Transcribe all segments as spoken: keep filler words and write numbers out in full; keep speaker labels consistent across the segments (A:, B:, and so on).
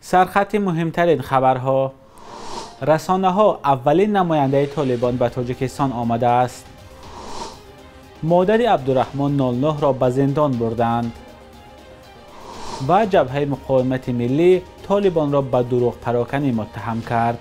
A: سرخط مهمترین خبرها: رسانه ها اولین نماینده طالبان به تاجیکستان آمده است. مادر عبدالرحمن نود و نه را به زندان بردند و جبهه مقاومت ملی طالبان را به دروغ پراکنی متهم کرد.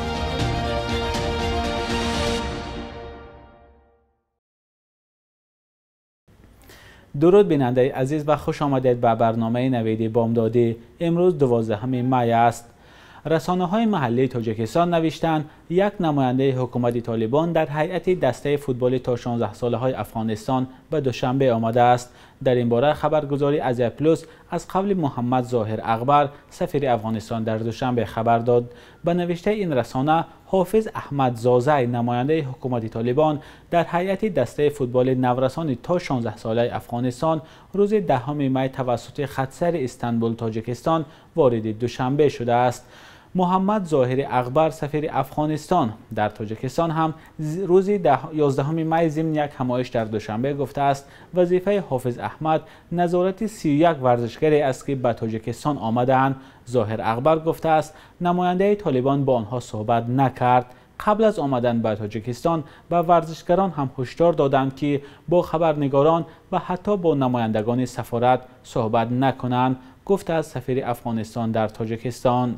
A: درود بیننده عزیز و خوش آمدید به برنامه نوید بامدادی. امروز دوازدهم می است. رسانه های محلی تاجیکستان نوشتند یک نماینده حکومت طالبان در هیئت دسته فوتبال تا شانزده ساله های افغانستان به دوشنبه آمده است. در این باره خبرگزاری ازیا پلوس از قول محمد ظاهر اغبر سفیر افغانستان در دوشنبه خبر داد. به نوشته این رسانه، حافظ احمد زازی نماینده حکومت طالبان در هیئت دسته فوتبال نورسان تا شانزده ساله افغانستان روز دهم می توسط خطسر استانبول تاجیکستان وارد دوشنبه شده است. محمد ظاهر اغبر سفیر افغانستان در تاجیکستان هم روز یازدهم می ضمن یک همایش در دوشنبه گفته است وظیفه حافظ احمد نظارت سی و یک ورزشگری است که به تاجیکستان آمدند. ظاهر اغبر گفته است نماینده طالبان با آنها صحبت نکرد. قبل از آمدن به تاجیکستان به ورزشگران هم هشدار دادند که با خبرنگاران و حتی با نمایندگان سفارت صحبت نکنند، گفته است سفیر افغانستان در تاجیکستان.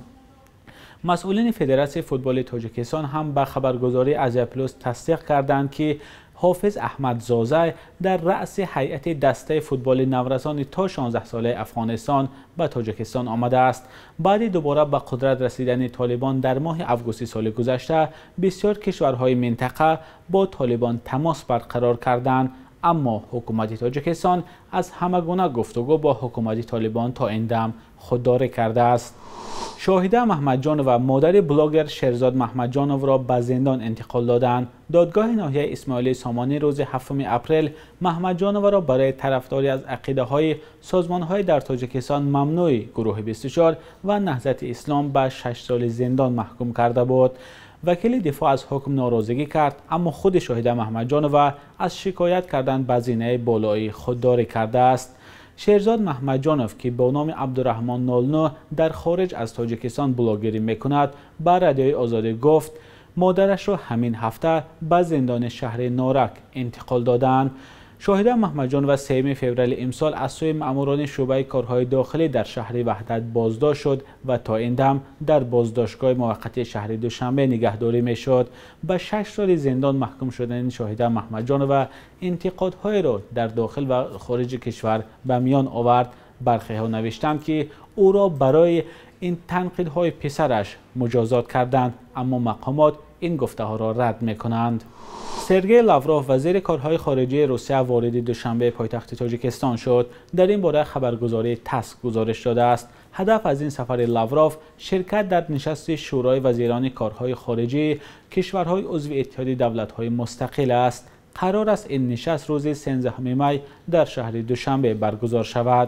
A: مسئولین فدراسیون فوتبال تاجیکستان هم به خبرگزاری ازیا پلوس تصدیق کردند که حافظ احمد زازی در رأس هیئت دسته فوتبال نورسان تا شانزده ساله افغانستان به تاجیکستان آمده است. بعد دوباره به قدرت رسیدن طالبان در ماه آگوست سال گذشته، بسیار کشورهای منطقه با طالبان تماس برقرار کردند، اما حکومت تاجیکستان از همگونه گفتگو با حکومت طالبان تا این دم خودداری کرده است. شاهده محمدجانو و مادر بلاگر شهرزاد محمدجانو را به زندان انتقال دادند. دادگاه ناحیه اسماعیلی سامانی روز هفتم اپریل محمدجانو را برای طرفداری از عقیده های سازمان های در تاجیکستان ممنوع گروه بیست و چهار و نهضت اسلام به شش سال زندان محکوم کرده بود. وکیل دفاع از حکم ناراضگی کرد، اما خود شاهده محمدجانو از شکایت کردن به زینه بالایی خودداری کرده است. شهرزاد محمدجانوف که با نام عبدالرحمن نود و نه در خارج از تاجیکستان بلاگری میکند، به رادیوی آزادی گفت مادرش را همین هفته به زندان شهر نارک انتقال دادند. شاهده محمدجانوف سوم فوریه امسال از سوی ماموران شعبه کارهای داخلی در شهر وحدت بازداشت شد و تا این دم در بازداشتگاه موقت شهر دوشنبه نگهداری میشد. به شش سال زندان محکوم شدن شاهده محمدجانوف انتقادهای را در داخل و خارج کشور به میان آورد. برخی ها نوشتند که او را برای این تنقیدهای پسرش مجازات کردند، اما مقامات این گفته ها را رد می کنند. سرگئی لاوروف وزیر کارهای خارجه روسیه وارد دوشنبه پایتخت تاجیکستان شد. در این باره خبرگزاری تاس گزارش داده است هدف از این سفر لاوروف شرکت در نشست شورای وزیران کارهای خارجه کشورهای عضو اتحاد دولت‌های مستقل است. قرار است این نشست روز سیزدهم می در شهر دوشنبه برگزار شود.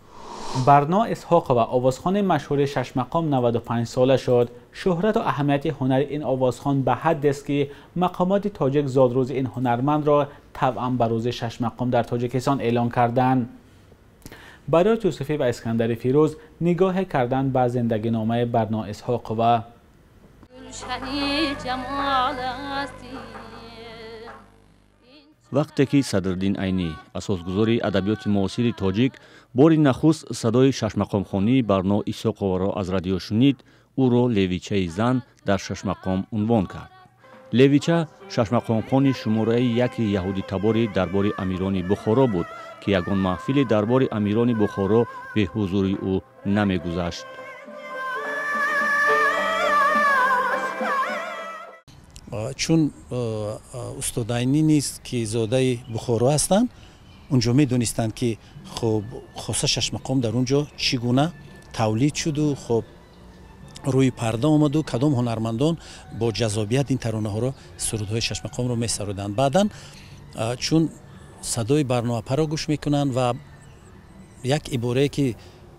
A: برنا اسحاق و آوازخوان مشهور شش مقام نود و پنج ساله شد. شهرت و اهمیت هنر این آوازخوان به حد است که مقامات تاجیک زادروز این هنرمند را طبعا به روز شش مقام در تاجیکستان اعلان کردند. برای توصیفی و اسکندر فیروز نگاه کردن به زندگی نامه برنا اسحاق و
B: وقتی که صدرالدین عینی اساسگذاری ادبیات معاصر تاجیک باری نخست صدای شش مقام خوانی برنا اسحاق را از رادیو شنید، او را لیویچه زن در شش مقام عنوان کرد. لیویچه شش مقام خوانی شماره یک یهودی تبار دربار امیران بخارا بود که یگان محفل دربار امیران بخارا به حضور او نمیگذشت.
C: چون استاد عینی نیست که زاده بخارا هستند، اونجا می دونستند که خب خاصه شش مقام در اونجا چگونه تولید شد و خب روی پرده آمد و کدام هنرمندان با جذابیت این ترانه ها را سرودهای شش مقام را می سرودند. بعدا چون صدای برنا را گوش میکنند و یک عباره که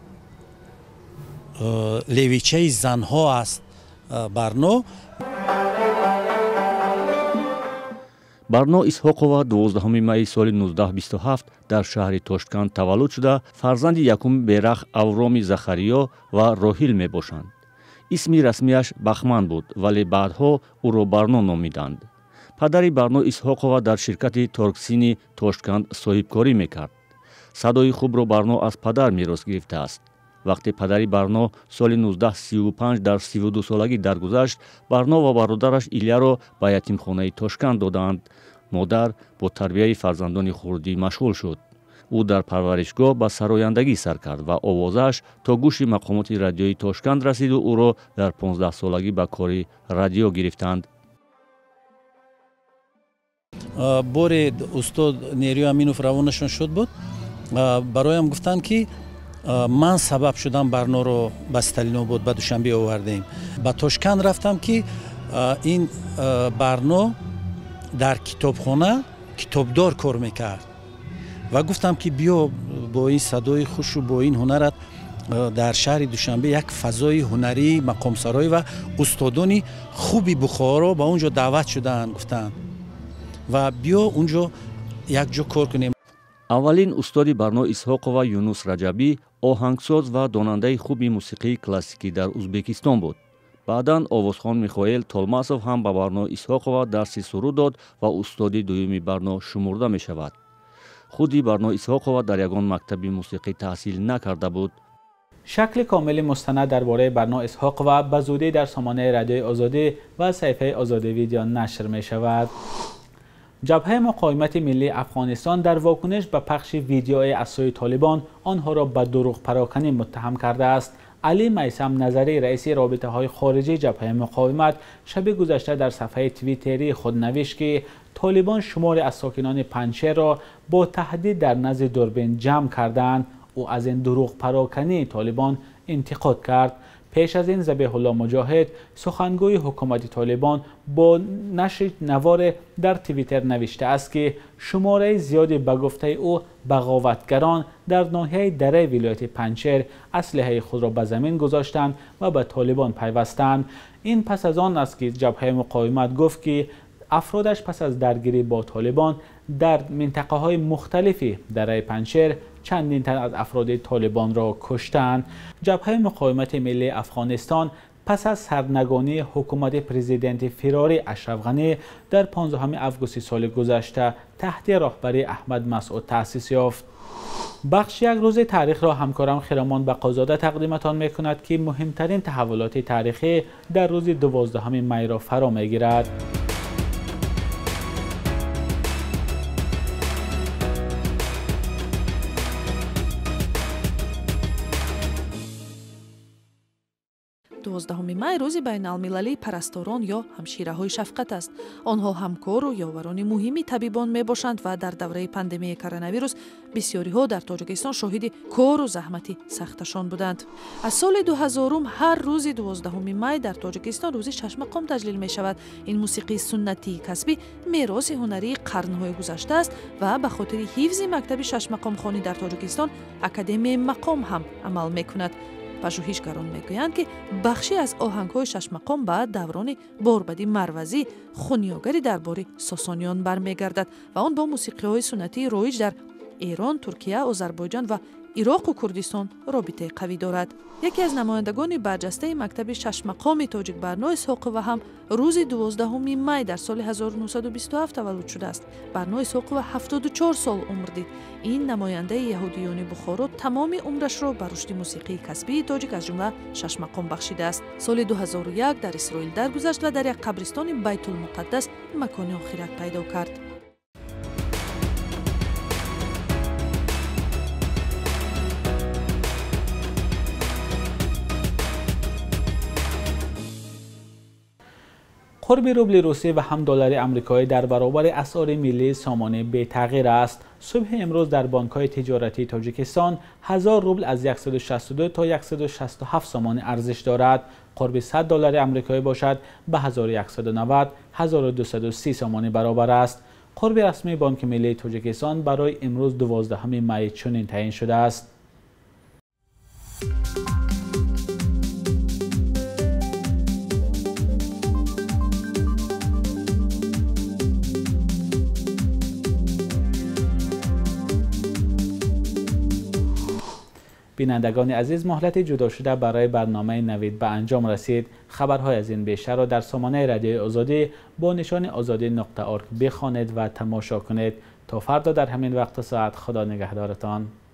C: لیویچه زنها است برنا،
B: барно исҳоқова дувоздаҳуми майи соли нуздаҳ бисту ҳафт дар шаҳри тошканд таваллуд шуда фарзанди якуми берах Авроми Захариё ва Роҳил мебошанд. исми расмияш Бахман буд, вале баъдҳо ӯро Барно номиданд. падари Барно Исҳоқова дар ширкати Торксини Тошканд соҳибкорӣ мекард. садои хубро Барно аз падар мерос гирифтааст. вақте падари Барно соли нуздаҳ сию панҷ дар сиву ду солагӣ даргузашт, Барно ва бародараш Илияро ба ятимхонаи Тошканд доданд. модар бо тарбияи фарзандони хурдӣ машғул шуд. ӯ дар парваришгоҳ ба сарояндагӣ сар кард ва овозааш то гӯши мақомоти радиои Тошканд расиду ӯро дар понздаҳсолагӣ ба кори радио гирифтанд.
C: боре устод Нерӯ Аминов равонашон шуд буд. бароям гуфтанд ки ман сабаб шудам Барноро ба Сталинобод ба Душанбе овардем. ба Тошканд рафтам ки ин Барно дар китобхона китобдор кор мекард ва гуфтам ки биё бо ин садои хушу бо ин ҳунарат дар шаҳри Душанбе як фазои ҳунарӣ, мақомсарой ва устодони хуби Бухоро ба он ҷо даъват шудаанд, гуфтанд ва биё он ҷо як ҷо кор кунем.
B: аввалин устоди Барно Исҳоқова Юнус Раҷабӣ оҳангсоз ва донандаи хуби мусиқии классикӣ дар Узбекистон буд. баъдан овозхон Михоил Толмасов ҳам ба Барно Исҳоқова дарси суруд дод ва устоди дуюми Барно шумурда мешавад. худи Барно Исҳоқова дар ягон мактаби мусиқӣ таҳсил накарда буд.
A: шакли комили мустанад дар бораи Барно Исҳоқова ба зудӣ дар сомонаи радиои Озодӣ ва саҳифаи Озодӣ видео нашр мешавад. ҷабҳаи муқоимати миллии Афғонистон дар вокунаш ба пахши видеои аз сӯи Толибон онҳоро ба дурӯғпароканӣ муттаҳам кардааст. али Майсам Назарӣ, раиси робитаҳои хориҷии ҷабҳаи муқовимат, шаби гузашта дар сафҳаи твиттерии худ навишт ки Толибон шуморе аз сокинони Панҷшерро бо таҳдид дар назди дурбин ҷамъ карданд. ӯ аз ин дурӯғпарокании Толибон интиқод кард. пеш аз ин Забиҳулло Муҷоҳид, сухангӯи ҳукумати Толибон, бо нашри наворе дар твиттер навиштааст ки шумораи зиёди ба гуфтаи ӯ бағоватгарон дар ноҳияи дараи вилояти Панҷшер аслиҳаи худро ба замин гузоштанд ва ба Толибон пайвастанд. ин пас аз он аст ки ҷабҳаи муқовимат гуфт ки афродаш пас аз даргирӣ бо Толибон дар минтақаҳои мухталифи дараи Панҷшер чандин тан аз афроди Толибонро куштанд. ҷабҳаи муқовимати миллии Афғонистон пас аз сарнагонии ҳукумати президенти фирори Ашраф Ғанӣ дар понздаҳуми августи соли гузашта таҳти роҳбарии Аҳмад Масъуд таъсис ёфт. бахши як рӯзи таърихро ҳамкорам Хиромон Бақозода тақдиматон мекунад ки муҳимтарин таҳаввулоти таърихӣ дар рӯзи дувоздаҳуми майро фаро мегирад.
D: дувоздаҳуми май рӯзи байналмилалии парасторон ё ҳамшираҳои шафқат аст. онҳо ҳамкору ёварони муҳими табибон мебошанд ва дар давраи пандемияи коронавирус бисёриҳо дар Тоҷикистон шоҳиди кору заҳмати сахташон буданд. аз соли дуҳазорум ҳар рӯзи дувоздаҳуми май дар Тоҷикистон рӯзи шашмақом таҷлил мешавад. ин мусиқии суннатии касбӣ мероси ҳунарии қарнҳои гузашта аст ва ба хотири ҳифзи мактаби шашмақомхонӣ дар Тоҷикистон академияи мақом ҳам амал мекунад. пажӯҳишгарон мегӯянд ки бахши аз оҳангҳои шашмақом ба даврони Борбади Марвазӣ, хунёгари дарбори Сосониён бармегардад ва он бо мусиқиҳои суннатии роиҷ дар Эрон, Туркия, Озарбойҷон ва Ироқу Курдистон робитаи қавӣ дорад. яке аз намояндагони барҷастаи мактаби шашмақоми тоҷик Барно Исҳоқова ҳам рӯзи дувоздаҳуми май дар соли ҳазору нӯҳсаду бисту ҳафт таваллуд шудааст. Барно Исҳоқова ҳафтоду чор сол умр дид. ин намояндаи яҳудиёни Бухоро тамоми умрашро ба рушди мусиқии касбии тоҷик аз ҷумла шашмақом бахшидааст. соли дуҳазору як дар Исроил даргузашт ва дар як қабристони Байтулмуқаддас макони охират пайдо кард.
A: قرب روبل روسی و هم دلار آمریکایی در برابر اسعار ملی سامانه بی‌تغییر است. صبح امروز در بانک‌های تجارتی تاجیکستان هزار روبل از صد و شصت و دو تا صد و شصت و هفت سامانه ارزش دارد. قرب صد دلار آمریکایی باشد به هزار و صد و نود هزار و دویست و سی سامانه برابر است. قرب رسمی بانک ملی تاجیکستان برای امروز دوازدهم می چنین تعیین شده است. بینندگان عزیز، مهلت جدا شده برای برنامه نوید به انجام رسید. خبرهای از این بیشتر را در سامانه رادیوی آزادی با نشان آزادی نقطه ارگ بخوانید و تماشا کنید. تا فردا در همین وقت ساعت، خدا نگهدارتان.